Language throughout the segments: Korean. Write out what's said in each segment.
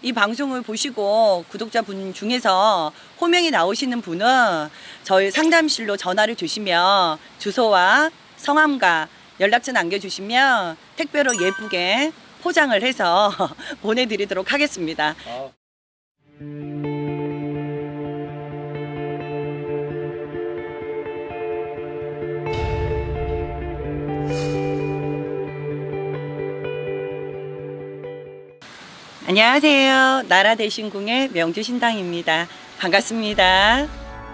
이 방송을 보시고 구독자분 중에서 호명이 나오시는 분은 저희 상담실로 전화를 주시면 주소와 성함과 연락처 남겨주시면 택배로 예쁘게 포장을 해서 보내드리도록 하겠습니다. 안녕하세요. 나라대신궁의 명주신당입니다. 반갑습니다.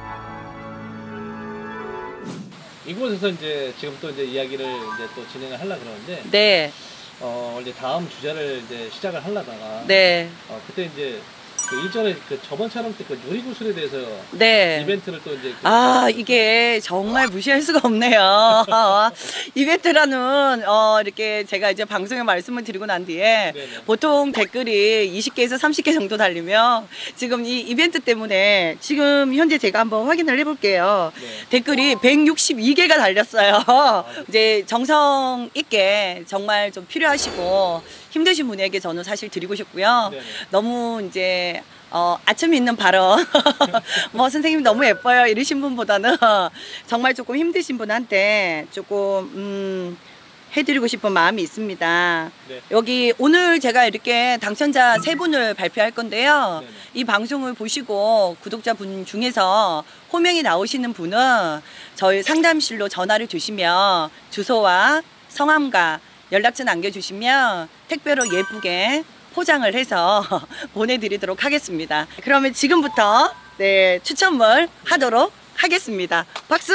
이곳에서 이제 지금 또 이제 이야기를 이제 또 진행을 하려 그러는데, 네. 이제 다음 주제를 이제 시작을 하려다가, 네. 그때 이제 그 일전에 그 저번 촬영 때 그 요리구슬에 대해서 네. 이벤트를 또 이제 이게 정말 무시할 수가 없네요. 이벤트라는 이렇게 제가 이제 방송에 말씀을 드리고 난 뒤에 네네. 보통 댓글이 20개에서 30개 정도 달리면 지금 이 이벤트 때문에 지금 현재 제가 한번 확인을 해볼게요. 네. 댓글이 162개가 달렸어요. 이제 정성 있게 정말 좀 필요하시고 힘드신 분에게 저는 사실 드리고 싶고요. 네네. 너무 이제 아침 있는 발언 뭐 선생님 너무 예뻐요 이러신 분보다는 정말 조금 힘드신 분한테 조금 해드리고 싶은 마음이 있습니다. 네. 여기 오늘 제가 이렇게 당첨자 3분을 발표할 건데요. 네네. 이 방송을 보시고 구독자분 중에서 호명이 나오시는 분은 저희 상담실로 전화를 주시면 주소와 성함과 연락처 남겨주시면 택배로 예쁘게 포장을 해서 보내드리도록 하겠습니다. 그러면 지금부터 네, 추첨을 하도록 하겠습니다. 박수!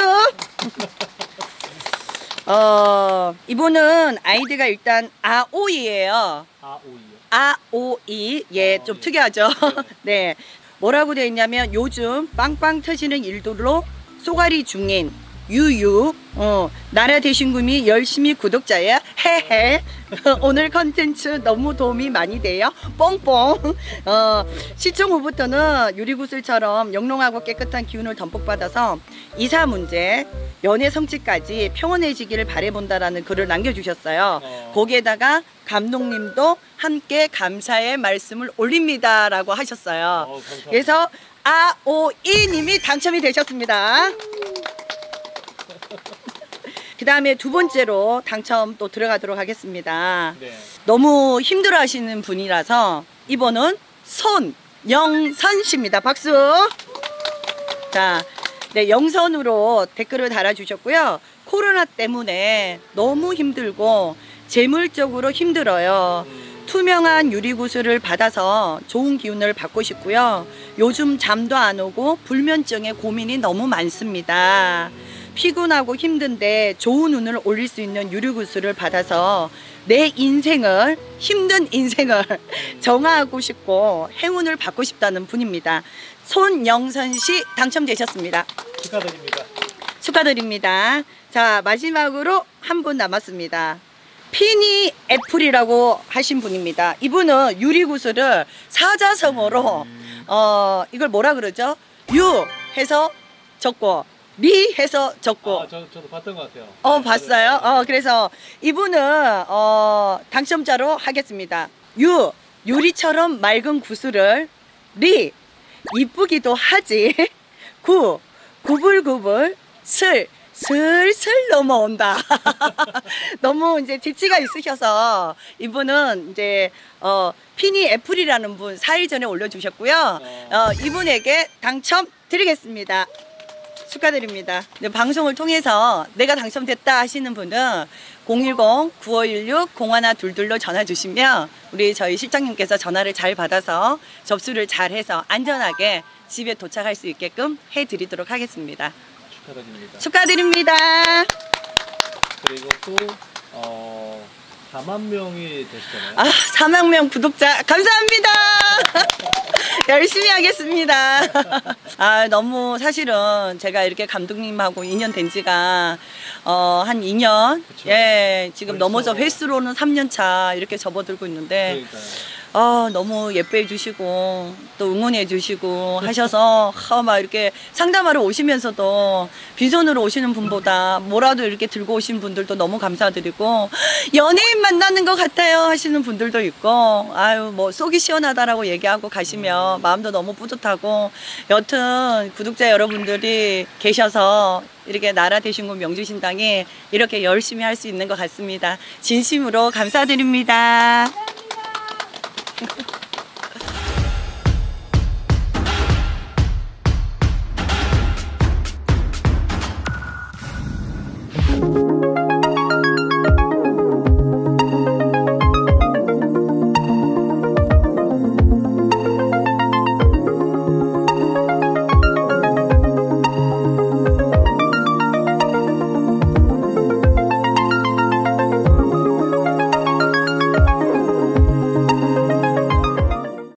이분은 아이디가 일단 아오이예요. 아오이. 예, 좀 예. 특이하죠? 네. 뭐라고 되어 있냐면 요즘 빵빵 터지는 일들로 쏘가리 중인 유유 나라대신궁이 열심히 구독자야 헤헤 오늘 컨텐츠 너무 도움이 많이 돼요 뽕뽕 시청 후부터는 유리구슬처럼 영롱하고 깨끗한 기운을 듬뿍 받아서 이사 문제 연애 성취까지 평온해지기를 바라본다라는 글을 남겨주셨어요. 거기에다가 감독님도 함께 감사의 말씀을 올립니다 라고 하셨어요. 그래서 아오이님이 당첨이 되셨습니다. 그 다음에 두 번째로 당첨 또 들어가도록 하겠습니다. 네. 너무 힘들어 하시는 분이라서 이번은 손영선 씨입니다. 박수! 자, 네, 영선으로 댓글을 달아주셨고요. 코로나 때문에 너무 힘들고 재물적으로 힘들어요. 투명한 유리구슬을 받아서 좋은 기운을 받고 싶고요. 요즘 잠도 안 오고 불면증에 고민이 너무 많습니다. 피곤하고 힘든데 좋은 운을 올릴 수 있는 유리구슬을 받아서 내 인생을 힘든 인생을 정화하고 싶고 행운을 받고 싶다는 분입니다. 손영선 씨 당첨되셨습니다. 축하드립니다. 축하드립니다. 자, 마지막으로 한 분 남았습니다. 피니 애플이라고 하신 분입니다. 이분은 유리구슬을 사자성어로 이걸 뭐라 그러죠? 유 해서 적고 리 해서 적고 저도 봤던 것 같아요. 봤어요? 그래서 이분은 당첨자로 하겠습니다. 유리처럼 맑은 구슬을 리 이쁘기도 하지 구불구불 슬슬 넘어온다. 너무 이제 재치가 있으셔서 이분은 이제 피니 애플이라는 분 4일 전에 올려주셨고요. 이분에게 당첨 드리겠습니다. 축하드립니다. 네, 방송을 통해서 내가 당첨됐다 하시는 분은 010-9516-0122로 전화 주시면 우리 저희 실장님께서 전화를 잘 받아서 접수를 잘 해서 안전하게 집에 도착할 수 있게끔 해드리도록 하겠습니다. 축하드립니다. 축하드립니다. 그리고 또 4만 명이 되시잖아요. 4만 명 구독자 감사합니다. 열심히 하겠습니다. 너무 사실은 제가 이렇게 감독님하고 인연 된 지가 한 2년. 그쵸. 예, 지금 벌써. 넘어져 횟수로는 3년 차 이렇게 접어들고 있는데 너무 예뻐해 주시고 또 응원해 주시고 하셔서 막 이렇게 상담하러 오시면서도 빈손으로 오시는 분보다 뭐라도 이렇게 들고 오신 분들도 너무 감사드리고 연예인 만나는 것 같아요 하시는 분들도 있고 아유 뭐 속이 시원하다라고 얘기하고 가시면 마음도 너무 뿌듯하고 여튼 구독자 여러분들이 계셔서 이렇게 나라 대신군 명주신당이 이렇게 열심히 할 수 있는 것 같습니다. 진심으로 감사드립니다.